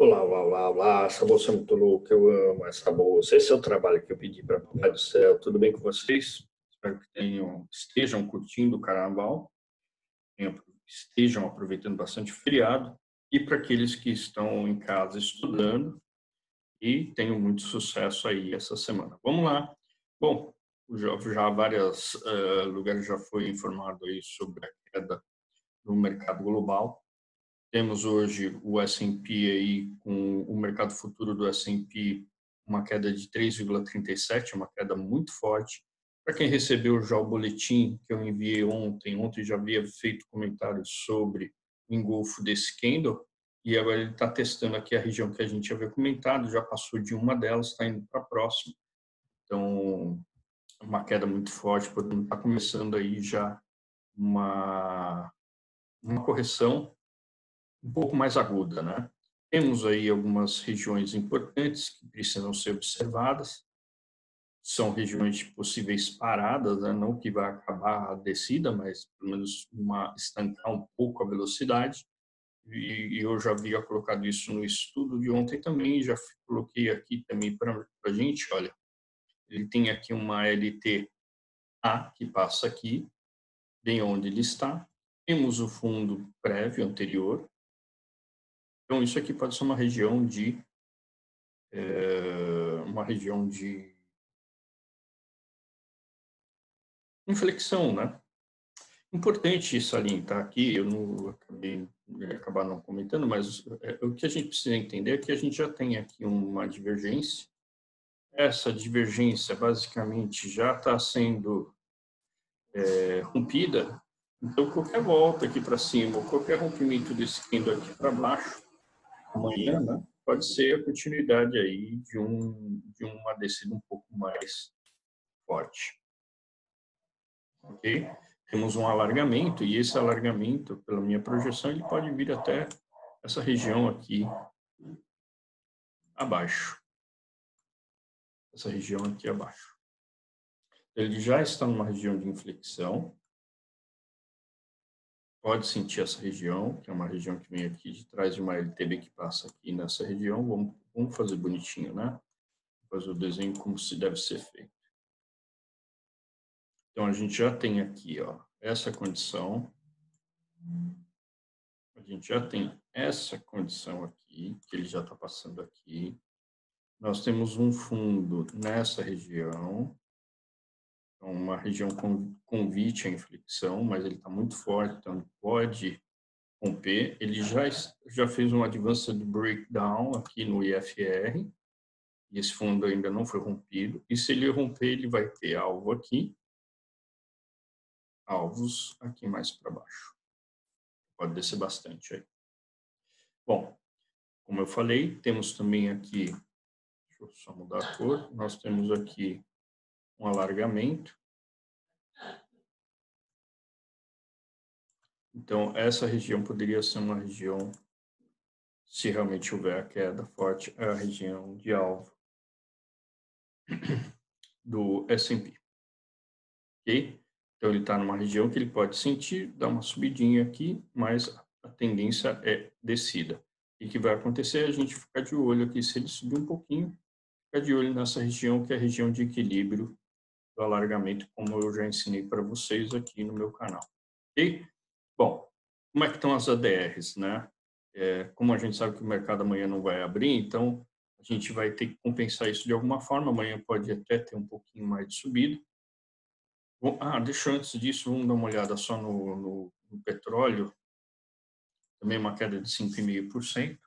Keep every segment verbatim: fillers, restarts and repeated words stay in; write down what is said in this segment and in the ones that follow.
Olá, olá, olá, olá, essa bolsa é muito louca, eu amo essa bolsa. Esse é o trabalho que eu pedi para Papai do Céu. Tudo bem com vocês? Espero que tenham, estejam curtindo o carnaval, tenham- estejam aproveitando bastante o feriado. E para aqueles que estão em casa estudando e tenham muito sucesso aí essa semana. Vamos lá. Bom, já, já vários lugares já foi informado aí sobre a queda no mercado global. Temos hoje o S e P aí com o mercado futuro do S e P uma queda de três vírgula trinta e sete, uma queda muito forte. Para quem recebeu já o boletim que eu enviei ontem, ontem já havia feito comentários sobre o engolfo desse candle e agora ele está testando aqui a região que a gente havia comentado, já passou de uma delas, está indo para a próxima. Então, uma queda muito forte, podemos estar começando aí já uma, uma correção um pouco mais aguda, né? Temos aí algumas regiões importantes que precisam ser observadas. São regiões de possíveis paradas, né? Não que vai acabar a descida, mas pelo menos uma, estancar um pouco a velocidade. E, e eu já havia colocado isso no estudo de ontem também, já coloquei aqui também para a gente, olha, ele tem aqui uma L T A que passa aqui, bem onde ele está. Temos o fundo prévio anterior. Então, isso aqui pode ser uma região de é, uma região de inflexão, né? Importante salientar aqui, eu não acabei acabar não comentando, mas é, o que a gente precisa entender é que a gente já tem aqui uma divergência. Essa divergência basicamente já está sendo é, rompida. Então, qualquer volta aqui para cima, ou qualquer rompimento desse candle aqui para baixo, amanhã, né, pode ser a continuidade aí de, um, de uma descida um pouco mais forte. Ok? Temos um alargamento, e esse alargamento, pela minha projeção, ele pode vir até essa região aqui abaixo. Essa região aqui abaixo. Ele já está numa região de inflexão. Pode sentir essa região, que é uma região que vem aqui de trás de uma L T B que passa aqui nessa região. Vamos, vamos fazer bonitinho, né? Fazer o desenho como se deve ser feito. Então, a gente já tem aqui, ó, essa condição. A gente já tem essa condição aqui, que ele já está passando aqui. Nós temos um fundo nessa região, uma região com convite à inflexão, mas ele está muito forte, então pode romper. Ele já, já fez um advanced breakdown aqui no I F R, e esse fundo ainda não foi rompido. E se ele romper, ele vai ter alvo aqui, alvos aqui mais para baixo. Pode descer bastante aí. Bom, como eu falei, temos também aqui, deixa eu só mudar a cor, nós temos aqui um alargamento. Então, essa região poderia ser uma região, se realmente houver a queda forte, é a região de alvo do S e P. Ok? Então, ele está numa região que ele pode sentir, dar uma subidinha aqui, mas a tendência é descida. E o que vai acontecer é a gente ficar de olho aqui, se ele subir um pouquinho, ficar de olho nessa região, que é a região de equilíbrio do alargamento, como eu já ensinei para vocês aqui no meu canal. Ok? Bom, como é que estão as A D Rs, né? É, como a gente sabe que o mercado amanhã não vai abrir, então a gente vai ter que compensar isso de alguma forma. Amanhã pode até ter um pouquinho mais de subida. Bom, ah, deixa eu, antes disso, vamos dar uma olhada só no, no, no petróleo. Também uma queda de cinco vírgula cinco por cento.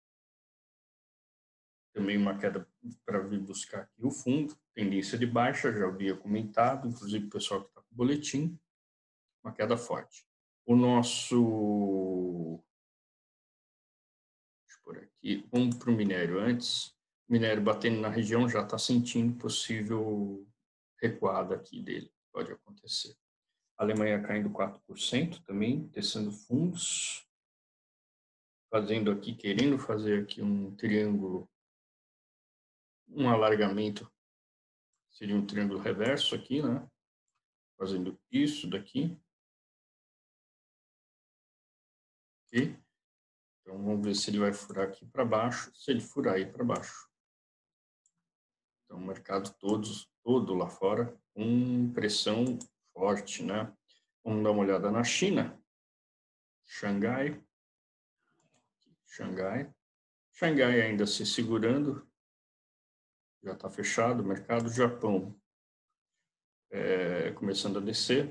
Também uma queda para vir buscar aqui o fundo. Tendência de baixa, já havia comentado, inclusive o pessoal que está com o boletim. Uma queda forte. O nosso... Deixa eu pôr aqui. Vamos para o minério antes. O minério batendo na região já está sentindo possível recuada aqui dele. Pode acontecer. A Alemanha caindo quatro por cento também, descendo fundos. Fazendo aqui, querendo fazer aqui um triângulo, um alargamento. Seria um triângulo reverso aqui, né? Fazendo isso daqui. Ok? Então, vamos ver se ele vai furar aqui para baixo, se ele furar aí para baixo. Então, o mercado todos, todo lá fora, com pressão forte, né? Vamos dar uma olhada na China. Xangai. Xangai. Xangai ainda se segurando. Já está fechado. Mercado Japão é, começando a descer.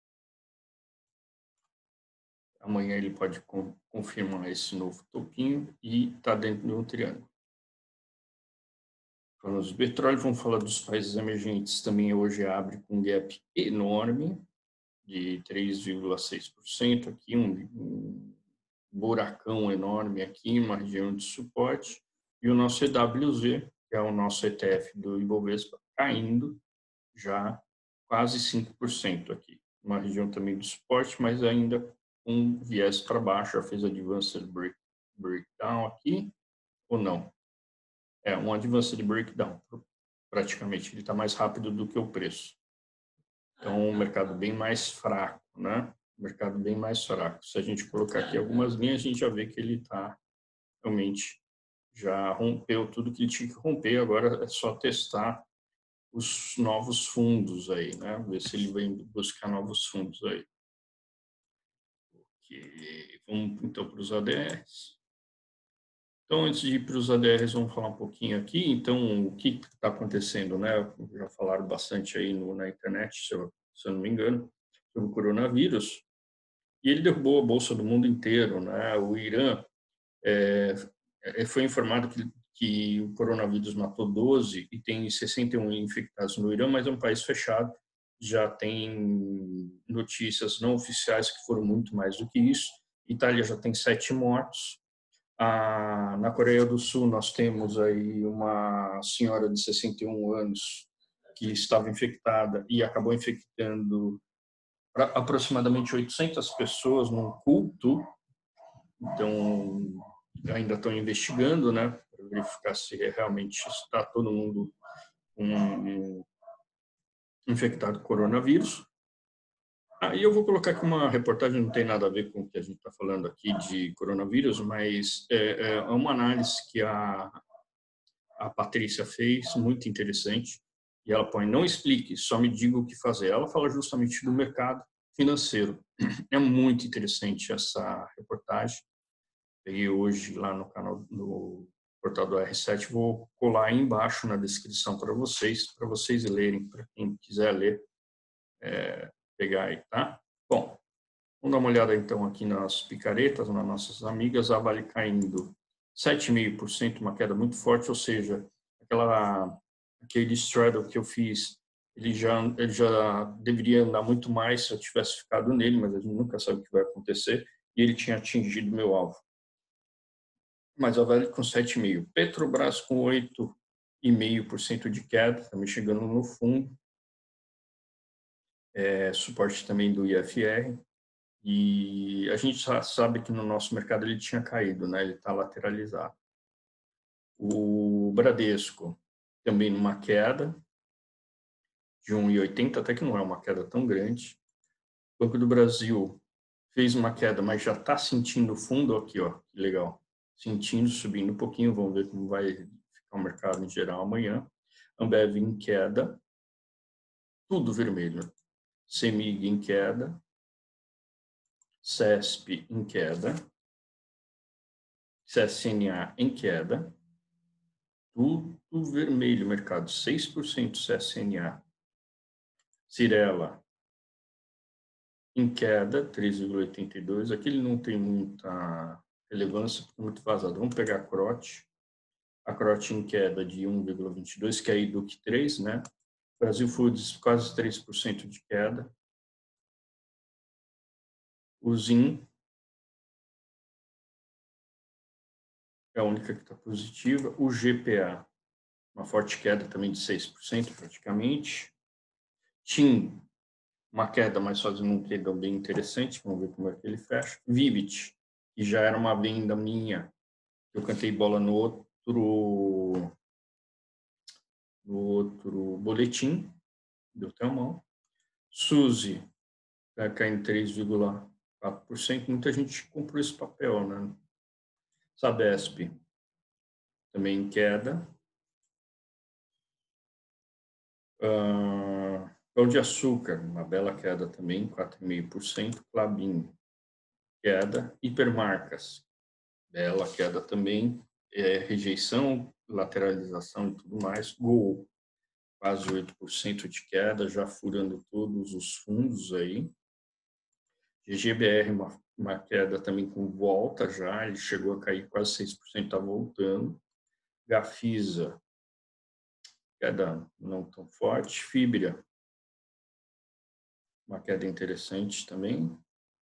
Amanhã ele pode confirmar esse novo topinho e está dentro de um triângulo. Falando dos petróleos, vamos falar dos países emergentes. Também hoje abre com um gap enorme de três vírgula seis por cento. Aqui um, um buracão enorme aqui, uma região de suporte. E o nosso E W Z, que é o nosso E T F do Ibovespa, caindo já quase cinco por cento aqui. Uma região também de suporte, mas ainda um viés para baixo. Já fez Advanced break, Breakdown aqui, ou não? É um Advanced Breakdown, praticamente. Ele está mais rápido do que o preço. Então, um mercado bem mais fraco, né? Um mercado bem mais fraco. Se a gente colocar aqui algumas linhas, a gente já vê que ele está realmente já rompeu tudo que ele tinha que romper. Agora é só testar os novos fundos aí, né? Ver se ele vem buscar novos fundos aí. Okay. Vamos então para os A D Rs. Então, antes de ir para os A D Rs, vamos falar um pouquinho aqui. Então, o que está acontecendo, né? Já falaram bastante aí no, na internet, se eu, se eu não me engano, sobre o coronavírus. E ele derrubou a bolsa do mundo inteiro, né? O Irã é, foi informado que, que o coronavírus matou doze e tem sessenta e um infectados no Irã, mas é um país fechado. Já tem notícias não oficiais que foram muito mais do que isso. Itália já tem sete mortos. Ah, na Coreia do Sul, nós temos aí uma senhora de sessenta e um anos que estava infectada e acabou infectando aproximadamente oitocentas pessoas num culto. Então, ainda estão investigando, né, para verificar se realmente está todo mundo um, infectado com coronavírus. Aí eu vou colocar aqui uma reportagem, não tem nada a ver com o que a gente está falando aqui de coronavírus, mas é, é uma análise que a, a Patrícia fez, muito interessante, e ela põe, não explique, só me diga o que fazer. Ela fala justamente do mercado financeiro. É muito interessante essa reportagem. Peguei hoje lá no canal, no portal do R sete, vou colar aí embaixo na descrição para vocês, para vocês lerem, para quem quiser ler, é, pegar aí, tá? Bom, vamos dar uma olhada então aqui nas picaretas, nas nossas amigas, a Vale caindo sete vírgula cinco por cento, uma queda muito forte, ou seja, aquela, aquele straddle que eu fiz, ele já, ele já deveria andar muito mais se eu tivesse ficado nele, mas a gente nunca sabe o que vai acontecer, e ele tinha atingido meu alvo. Mas a Vale com sete vírgula cinco por cento. Petrobras com oito vírgula cinco por cento de queda, também chegando no fundo. É, suporte também do I F R. E a gente já sabe que no nosso mercado ele tinha caído, né? Ele está lateralizado. O Bradesco também numa queda de um vírgula oitenta, até que não é uma queda tão grande. O Banco do Brasil fez uma queda, mas já está sentindo o fundo aqui, ó, que legal. Sentindo, subindo um pouquinho, vamos ver como vai ficar o mercado em geral amanhã. Ambev em queda, tudo vermelho. Semig em queda, C E S P em queda, C S N A em queda, tudo vermelho, mercado, seis por cento C S N A. Cirela em queda, três vírgula oitenta e dois, aqui ele não tem muita relevância, porque é muito vazado. Vamos pegar a Crote, a Crote em queda de um vírgula vinte e dois, que é a I D U C três, né? Brasil Foods quase três por cento de queda. O Zin é a única que está positiva. O G P A, uma forte queda também de seis por cento praticamente. TIM, uma queda, mas fazendo um trade bem interessante. Vamos ver como é que ele fecha. Vivit, que já era uma venda minha, eu cantei bola no outro, no outro boletim, deu até uma mão. Suzy, vai caindo três vírgula quatro por cento. Muita gente comprou esse papel, né? Sabesp também em queda. Uh, Pão de Açúcar, uma bela queda também, quatro vírgula cinco por cento. Klabin, queda. Hipermarcas, bela queda também. É, rejeição, lateralização e tudo mais. Gol, quase oito por cento de queda, já furando todos os fundos aí. G G B R, uma, uma queda também com volta já, ele chegou a cair quase seis por cento, está voltando. Gafisa, queda não tão forte. Fibra, uma queda interessante também.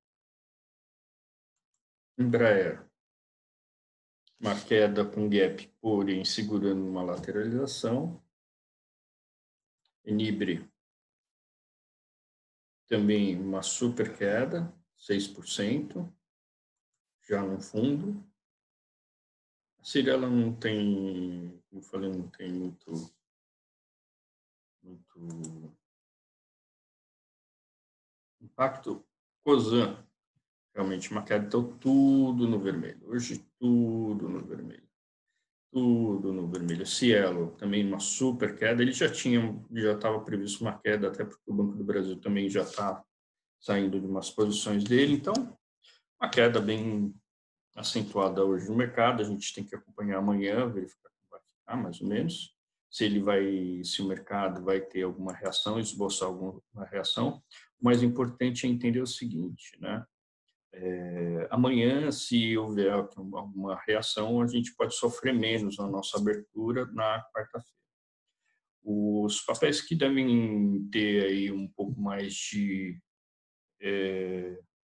Embraer, uma queda com gap, porém segurando uma lateralização. Enibre, também uma super queda, seis por cento, já no fundo. A Cyrela não tem, como eu falei, não tem muito, muito impacto. Cosan, realmente uma queda, então tudo no vermelho. Hoje tudo no vermelho. Tudo no vermelho. Cielo, também uma super queda. Ele já tinha, já estava previsto uma queda, até porque o Banco do Brasil também já está saindo de umas posições dele. Então, uma queda bem acentuada hoje no mercado. A gente tem que acompanhar amanhã, verificar como vai ficar, mais ou menos. Se ele vai, se o mercado vai ter alguma reação, esboçar alguma reação. O mais importante é entender o seguinte, né? É, amanhã, se houver alguma reação, a gente pode sofrer menos na nossa abertura na quarta-feira. Os papéis que devem ter aí um pouco mais de é,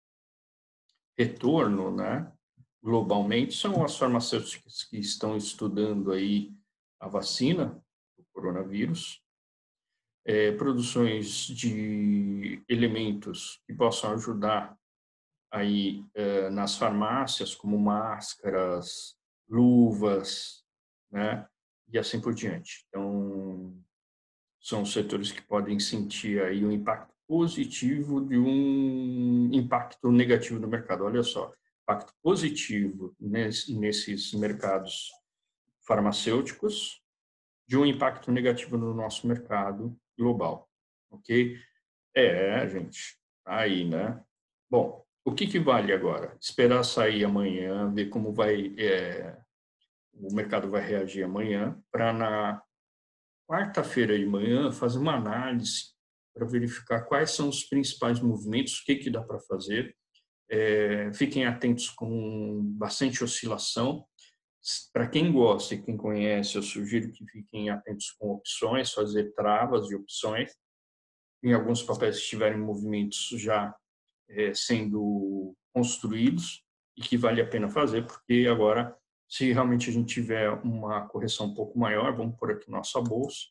retorno, né, globalmente, são as farmacêuticas que estão estudando aí a vacina do coronavírus, é, produções de elementos que possam ajudar aí eh, nas farmácias, como máscaras, luvas, né, e assim por diante. Então, são setores que podem sentir aí um impacto positivo de um impacto negativo no mercado. Olha só, impacto positivo nesses mercados farmacêuticos, de um impacto negativo no nosso mercado global, ok? É, gente, aí, né? Bom, o que, que vale agora? Esperar sair amanhã, ver como vai é, o mercado vai reagir amanhã, para na quarta-feira de manhã fazer uma análise para verificar quais são os principais movimentos, o que, que dá para fazer. É, fiquem atentos com bastante oscilação. Para quem gosta e quem conhece, eu sugiro que fiquem atentos com opções, fazer travas de opções. Em alguns papéis estiverem movimentos já é, sendo construídos e que vale a pena fazer, porque agora, se realmente a gente tiver uma correção um pouco maior, vamos por aqui nossa bolsa,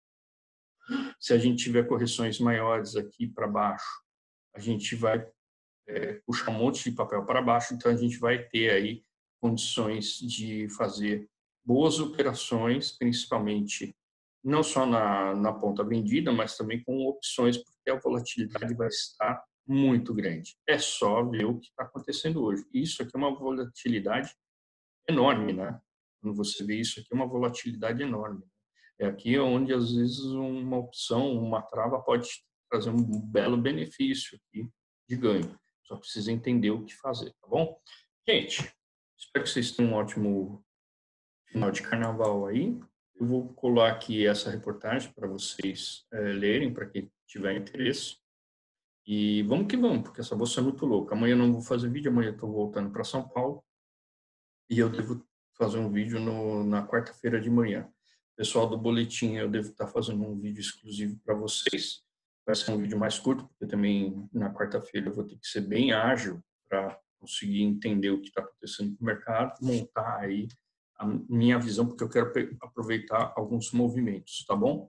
se a gente tiver correções maiores aqui para baixo, a gente vai é, puxar um monte de papel para baixo, então a gente vai ter aí condições de fazer boas operações, principalmente não só na, na ponta vendida, mas também com opções, porque a volatilidade vai estar muito grande. É só ver o que está acontecendo hoje. Isso aqui é uma volatilidade enorme, né? Quando você vê isso aqui, é uma volatilidade enorme. É aqui onde, às vezes, uma opção, uma trava pode trazer um belo benefício aqui de ganho. Só precisa entender o que fazer, tá bom? Gente, espero que vocês tenham um ótimo final de carnaval aí. Eu vou colar aqui essa reportagem para vocês é, lerem, para quem tiver interesse. E vamos que vamos, porque essa bolsa é muito louca. Amanhã eu não vou fazer vídeo, amanhã eu estou voltando para São Paulo. E eu devo fazer um vídeo no, na quarta-feira de manhã. Pessoal do boletim, eu devo estar fazendo um vídeo exclusivo para vocês. Vai ser um vídeo mais curto, porque também na quarta-feira eu vou ter que ser bem ágil para conseguir entender o que está acontecendo no mercado, montar aí a minha visão, porque eu quero aproveitar alguns movimentos, tá bom?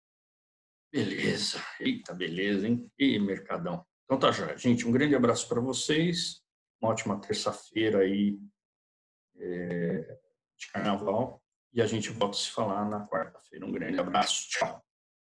Beleza. Eita, beleza, hein? E mercadão. Então tá, já. Gente, um grande abraço para vocês. Uma ótima terça-feira aí é, de carnaval. E a gente volta a se falar na quarta-feira. Um grande abraço. Tchau.